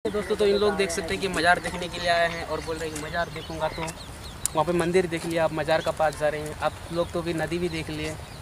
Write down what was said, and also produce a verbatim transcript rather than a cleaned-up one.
दोस्तों तो इन लोग देख सकते हैं कि मज़ार देखने के लिए आए हैं और बोल रहे हैं कि मज़ार देखूंगा, तो वहाँ पे मंदिर देख लिया, आप मज़ार का पास जा रहे हैं। आप लोग तो भी नदी भी देख लिए।